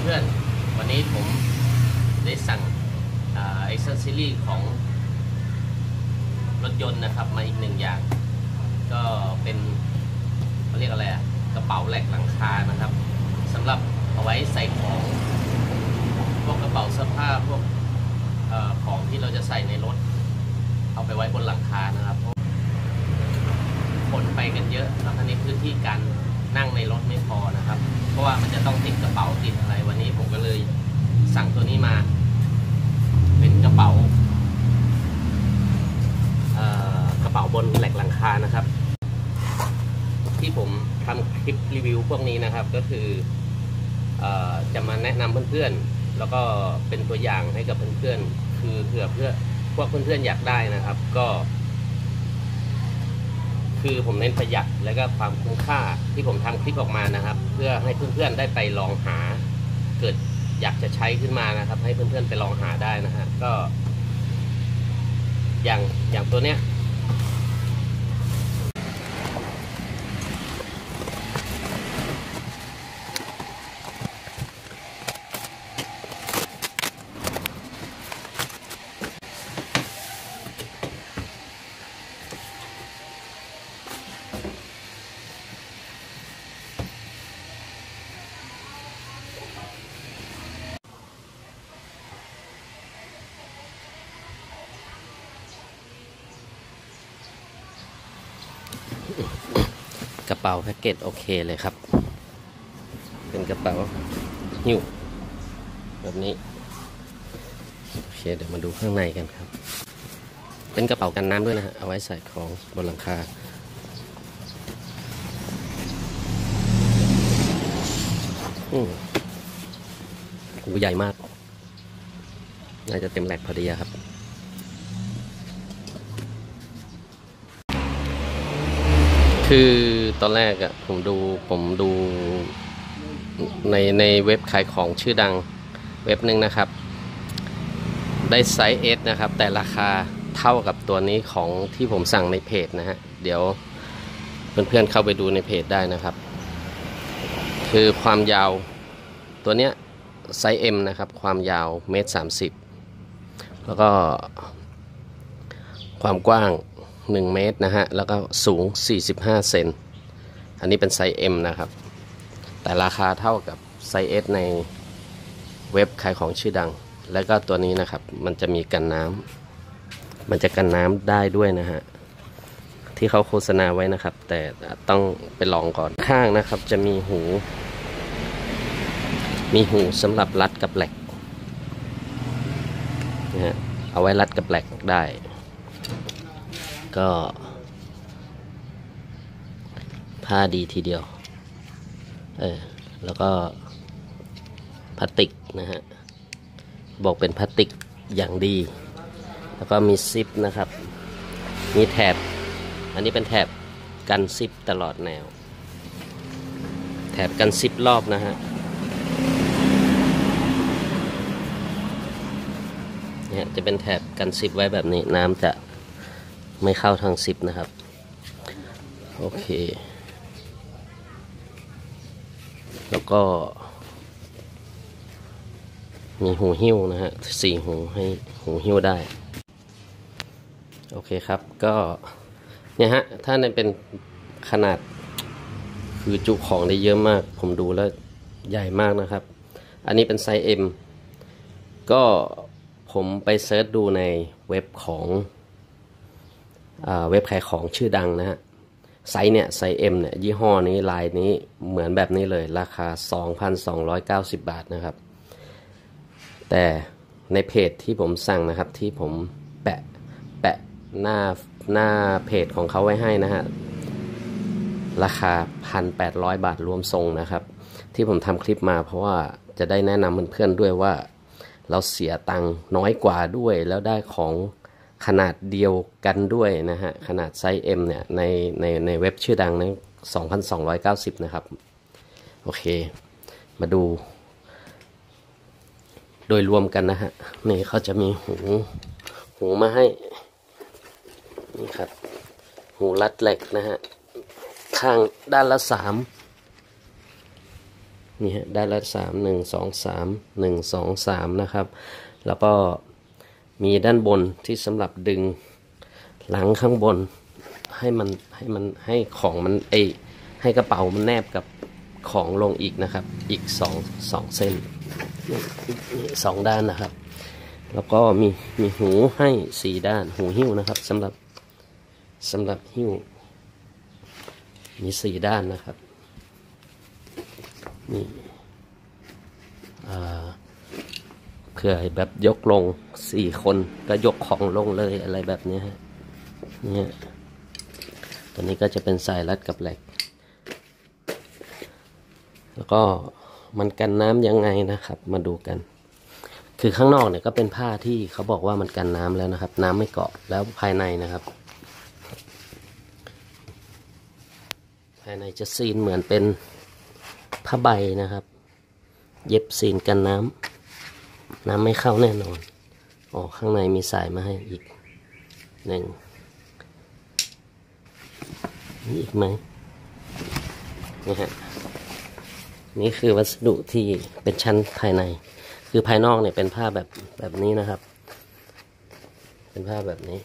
เพื่อนๆวันนี้ผมได้สั่งเอ็กซ์ซีรีส์ของรถยนต์นะครับมาอีกหนึ่งอย่างก็เป็นเขาเรียกอะไรกระเป๋าแหลกหลังคานะครับสำหรับเอาไว้ใส่ของพวกกระเป๋าเสื้อผ้าพวกของที่เราจะใส่ในรถเอาไปไว้บนหลังคานะครับคนไปกันเยอะแล้วทีนี้พื้นที่การนั่งในรถไม่พอนะครับเพราะว่ามันจะต้องติดกระเป๋าติดอะไรวันนี้ผมก็เลยสั่งตัวนี้มาเป็นกระเป๋าบนแหลกหลังคานะครับที่ผมทำคลิปรีวิวพวกนี้นะครับก็คือจะมาแนะนำเพื่อนๆแล้วก็เป็นตัวอย่างให้กับเพื่อนๆคือเพื่อพวกเพื่อนๆอยากได้นะครับก็คือผมเน้นประหยัดและก็ความคุ้มค่าที่ผมทำคลิปออกมานะครับเพื่อให้เพื่อนๆได้ไปลองหาเกิดอยากจะใช้ขึ้นมานะครับให้เพื่อนๆไปลองหาได้นะฮะก็อย่างตัวเนี้ยกระเป๋าแพ็กเกจโอเคเลยครับเป็นกระเป๋าหิ้วแบบนี้โอเคเดี๋ยวมาดูข้างในกันครับเป็นกระเป๋ากันน้ำด้วยนะฮะเอาไว้ใส่ของบนหลังคาหูใหญ่มากน่าจะเต็มแหลกพอดีครับคือตอนแรกผมดูในเว็บขายของชื่อดังเว็บหนึ่งนะครับได้ไซส์ S นะครับแต่ราคาเท่ากับตัวนี้ของที่ผมสั่งในเพจนะฮะเดี๋ยวเพื่อนๆเข้าไปดูในเพจได้นะครับคือความยาวตัวเนี้ยไซส์ M นะครับความยาว1.30 เมตรแล้วก็ความกว้าง1 เมตรนะฮะแล้วก็สูง45 เซนอันนี้เป็นไซส์ M นะครับแต่ราคาเท่ากับไซส์ S ในเว็บขายของชื่อดังแล้วก็ตัวนี้นะครับมันจะมีกันน้ำมันจะกันน้ำได้ด้วยนะฮะที่เขาโฆษณาไว้นะครับแต่ต้องไปลองก่อนข้างนะครับจะมีหูสำหรับรัดกับแหลกนะฮะเอาไว้รัดกับแหลกได้ก็ผ้าดีทีเดียวแล้วก็พลาสติกนะฮะบอกเป็นพลาสติกอย่างดีแล้วก็มีซิปนะครับมีแถบอันนี้เป็นแถบกันซิปตลอดแนวแถบกันซิปรอบนะฮะเนี่ยจะเป็นแถบกันซิปไว้แบบนี้น้ำจะไม่เข้าทางซิปนะครับโอเคแล้วก็มีหูหิ้วนะฮะ4 หูให้หูหิ้วได้โอเคครับก็เนี่ยฮะถ้าในเป็นขนาดคือจุของได้เยอะมากผมดูแล้วใหญ่มากนะครับอันนี้เป็นไซส์ M ก็ผมไปเซิร์ชดูในเว็บของเว็บขายของชื่อดังนะฮะไซส์เนี่ยไซส์ M เนี่ยยี่ห้อนี้ลายนี้เหมือนแบบนี้เลยราคา 2,290 บาทนะครับแต่ในเพจที่ผมสั่งนะครับที่ผมแปะหน้าเพจของเขาไว้ให้นะฮะราคา 1,800 บาทรวมส่งนะครับที่ผมทำคลิปมาเพราะว่าจะได้แนะนำเพื่อนๆด้วยว่าเราเสียตังค์น้อยกว่าด้วยแล้วได้ของขนาดเดียวกันด้วยนะฮะขนาดไซส์ M เนี่ยในเว็บชื่อดังนั้น 2,290 นะครับโอเคมาดูโดยรวมกันนะฮะนี่เขาจะมีหูมาให้นี่ครับหูรัดเหล็กนะฮะข้างด้านละ3 นี่ฮะด้านละ3 1 2 3 1 2 3นะครับแล้วก็มีด้านบนที่สำหรับดึงหลังข้างบนให้ของมันให้กระเป๋ามันแนบกับของลงอีกนะครับอีก2เส้น2ด้านนะครับแล้วก็มีหูให้4ด้านหูหิ้วนะครับสำหรับหิ้วมี4ด้านนะครับนี่เผื่อแบบยกลง4 คนก็ยกของลงเลยอะไรแบบนี้ฮะนี่ตัวนี้ก็จะเป็นสายรัดกับแหลกแล้วก็มันกันน้ำยังไงนะครับมาดูกันคือข้างนอกเนี่ยก็เป็นผ้าที่เขาบอกว่ามันกันน้ำแล้วนะครับน้ำไม่เกาะแล้วภายในนะครับภายในจะซีนเหมือนเป็นผ้าใบนะครับเย็บซีนกันน้ำไม่เข้าแน่นอนข้างในมีสายมาให้อีก1นี่อีกไหมนี่ฮะนี่คือวัสดุที่เป็นชั้นภายในคือภายนอกเนี่ยเป็นผ้าแบบนี้นะครับเป็นผ้าแบบนี้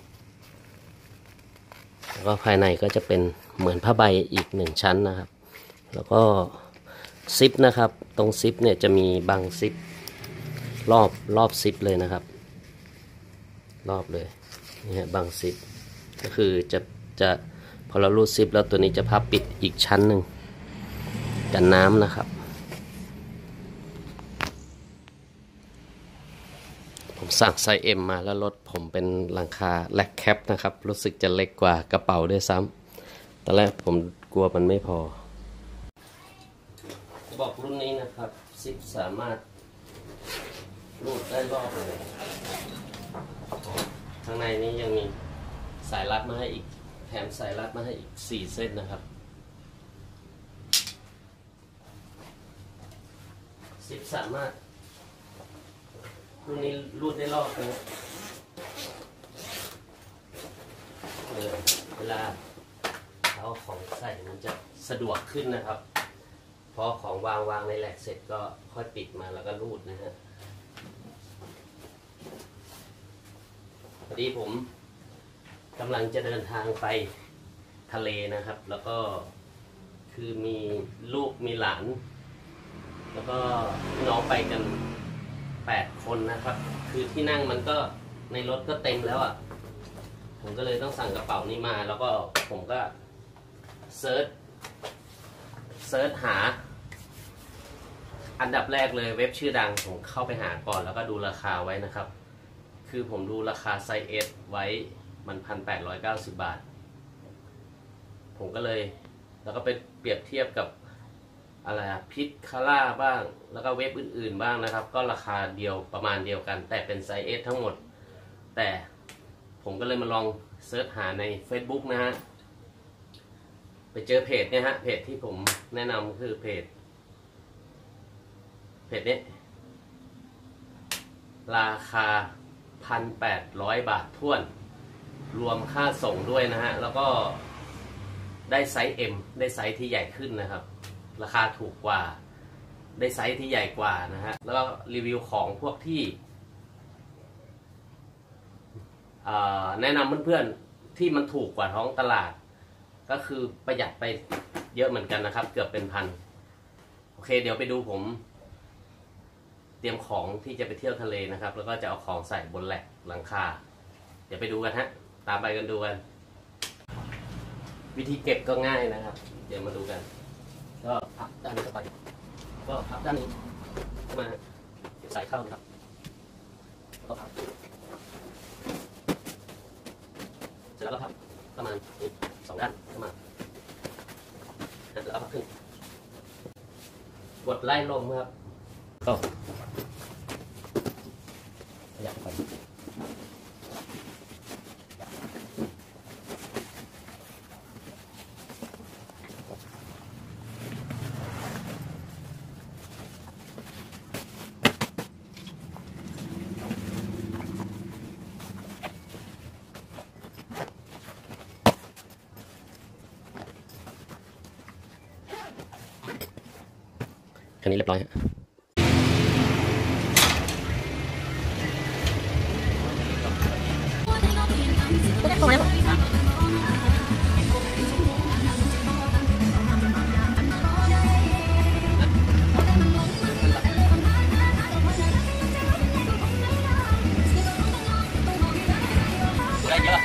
แล้วก็ภายในก็จะเป็นเหมือนผ้าใบอีก1 ชั้นนะครับแล้วก็ซิปนะครับตรงซิปเนี่ยจะมีบังซิปรอบซิปเลยนะครับรอบเลยนี่ฮะบังซิปก็คือจะพอเรารูดซิปแล้วตัวนี้จะพับปิดอีกชั้นหนึ่งกันน้ำนะครับผมสั่งไซส์ M มาแล้วรถผมเป็นหลังคาแลกแคปนะครับรู้สึกจะเล็กกว่ากระเป๋าด้วยซ้ำตอนแรกผมกลัวมันไม่พอบอกรุ่นนี้นะครับซิปสามารถรูดได้รอบเลยข้างในนี้ยังมีสายรัดมาให้อีกแถมสายรัดมาให้อีก4 เส้นนะครับซิปสามารถรุ่นนี้รูดได้รอบเลยเวลาเอาของใส่มันจะสะดวกขึ้นนะครับพอของวางในแหลกเสร็จก็ค่อยปิดมาแล้วก็รูดนะฮะพอดีผมกำลังจะเดินทางไปทะเลนะครับแล้วก็คือมีลูกมีหลานแล้วก็น้องไปกัน8 คนนะครับคือที่นั่งมันก็ในรถก็เต็มแล้วอ่ะผมก็เลยต้องสั่งกระเป๋านี้มาแล้วก็ผมก็เซิร์ชหาอันดับแรกเลยเว็บชื่อดังผมเข้าไปหาก่อนแล้วก็ดูราคาไว้นะครับคือผมดูราคาไซส์ S ไว้มัน 1,890 บาทผมก็เลยแล้วก็ไปเปรียบเทียบกับอะไรพิทคาร่าบ้างแล้วก็เว็บอื่นๆบ้างนะครับก็ราคาเดียวประมาณเดียวกันแต่เป็นไซส์ S ทั้งหมดแต่ผมก็เลยมาลองเซิร์ชหาใน Facebook นะฮะไปเจอเพจเนี่ยฮะเพจที่ผมแนะนำคือเพจนี้ราคา 1,800 บาทท้วนรวมค่าส่งด้วยนะฮะแล้วก็ได้ไซส์ M ได้ไซส์ที่ใหญ่ขึ้นนะครับราคาถูกกว่าได้ไซส์ที่ใหญ่กว่านะฮะแล้วก็รีวิวของพวกที่แนะนำเพื่อนๆที่มันถูกกว่าท้องตลาดก็คือประหยัดไปเยอะเหมือนกันนะครับเกือบเป็นพันโอเคเดี๋ยวไปดูผมเตรียมของที่จะไปเที่ยวทะเลนะครับแล้วก็จะเอาของใส่บนแหลกหลังคาเดี๋ยวไปดูกันฮะตามไปกันดูกันวิธีเก็บก็ง่ายนะครับเดี๋ยวมาดูกันก็พับด้านนี้ไปก็พับด้านนี้มาใส่เข้าครับก็พับเสร็จแล้วก็พับประมาณ2 ด้านเข้ามาแล้วก็พับขึ้นกดไล่ลมครับก็ขยับไปอันนี้เรียบร้อยฮะได้เยอะ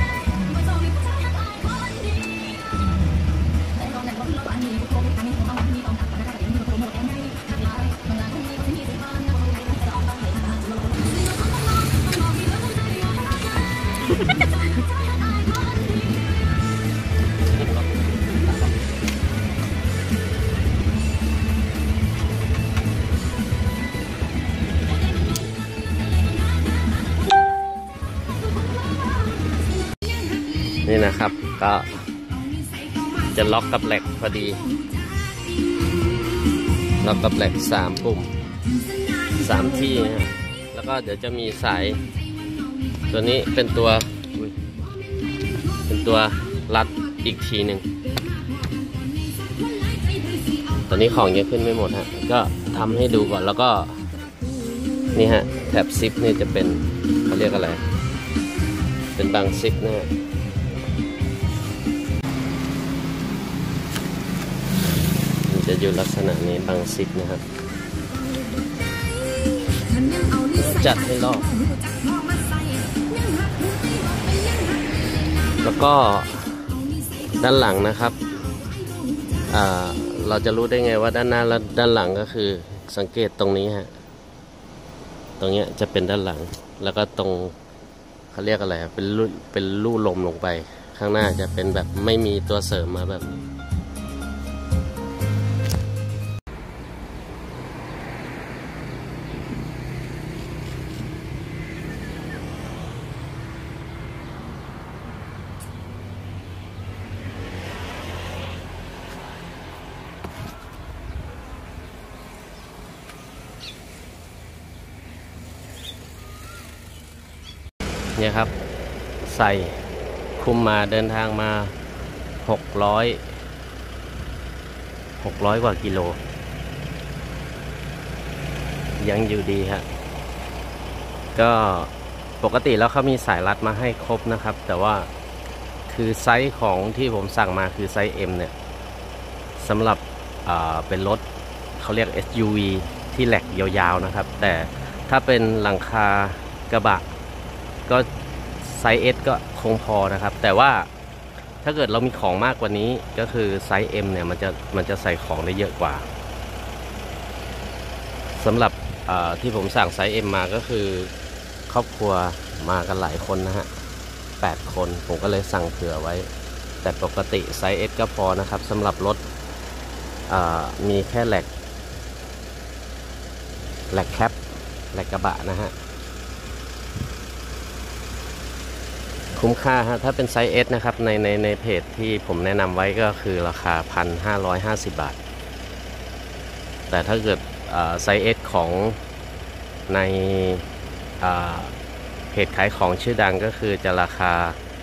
นี่นะครับก็จะล็อกกับเหล็กพอดีล็อกกับเหล็ก3 ปุ่ม3 ที่นะแล้วก็เดี๋ยวจะมีสายตัวนี้เป็นตัวรัดอีกทีหนึ่งตอนนี้ของยังขึ้นไม่หมดฮะก็ทำให้ดูก่อนแล้วก็นี่ฮะแถบซิปนี่จะเป็นเขาเรียกอะไรเป็นบางซิปนะฮะจะอยู่ลักษณะนี้บางซิปนะครับจัดให้รอบแล้วก็ด้านหลังนะครับเราจะรู้ได้ไงว่าด้านหน้าและด้านหลังก็คือสังเกตตรงนี้ฮะตรงนี้จะเป็นด้านหลังแล้วก็ตรงเขาเรียกอะไรเป็นลู่ลมลงไปข้างหน้าจะเป็นแบบไม่มีตัวเสริมมาแบบเนี่ยครับใส่คุมมาเดินทางมา600 กว่ากิโลยังอยู่ดีฮะก็ปกติแล้วเขามีสายรัดมาให้ครบนะครับแต่ว่าคือไซส์ของที่ผมสั่งมาคือไซส์ M เนี่ยสำหรับเป็นรถเขาเรียก SUV ที่แหลกยาวๆนะครับแต่ถ้าเป็นหลังคากระบะก็ไซส์ S ก็คงพอนะครับแต่ว่าถ้าเกิดเรามีของมากกว่านี้ก็คือไซส์ M เนี่ยมันจะใส่ของได้เยอะกว่าสำหรับที่ผมสั่งไซส์ M มาก็คือครอบครัวมากันหลายคนนะฮะ8 คนผมก็เลยสั่งเผื่อไว้แต่ปกติไซส์ S ก็พอนะครับสำหรับรถมีแค่แหลกแคปแหลกกระบะนะฮะคุ้มค่าฮะถ้าเป็นไซส์ S นะครับในเพจที่ผมแนะนำไว้ก็คือราคา 1,550 บาทแต่ถ้าเกิดไซส์ S ของในเพจขายของชื่อดังก็คือจะราคา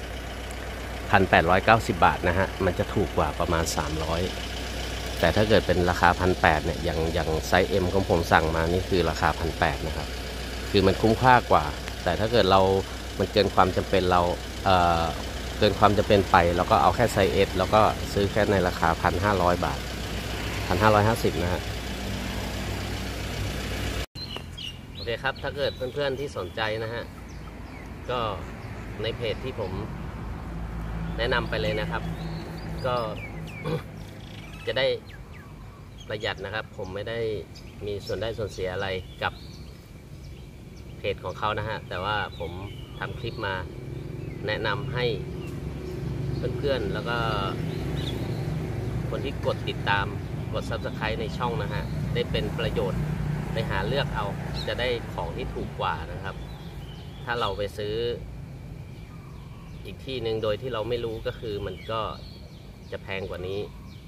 1,890 บาทนะฮะมันจะถูกกว่าประมาณ300แต่ถ้าเกิดเป็นราคา 1,800 เนี่ยอย่างไซส์ M ของผมสั่งมานี่คือราคา 1,800 นะครับคือมันคุ้มค่ากว่าแต่ถ้าเกิดมันเกินความจำเป็นเราเกินความจำเป็นไปแล้วก็เอาแค่ไซส์ S แล้วก็ซื้อแค่ในราคา 1,500 บาท 1,550 นะฮะโอเคครับถ้าเกิดเพื่อนๆที่สนใจนะฮะก็ในเพจที่ผมแนะนำไปเลยนะครับก็ จะได้ประหยัดนะครับผมไม่ได้มีส่วนได้ส่วนเสียอะไรกับเพจของเขานะฮะแต่ว่าผมทำคลิปมาแนะนำให้เพื่อนๆแล้วก็คนที่กดติดตามกด Subscribe ในช่องนะฮะได้เป็นประโยชน์ไปหาเลือกเอาจะได้ของที่ถูกกว่านะครับถ้าเราไปซื้ออีกที่หนึ่งโดยที่เราไม่รู้ก็คือมันก็จะแพงกว่านี้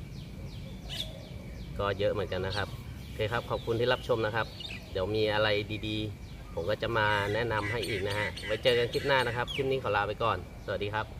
ก็เยอะเหมือนกันนะครับโอเคครับขอบคุณที่รับชมนะครับเดี๋ยวมีอะไรดีๆผมก็จะมาแนะนำให้อีกนะฮะไว้เจอกันคลิปหน้านะครับคลิปนี้ขอลาไปก่อนสวัสดีครับ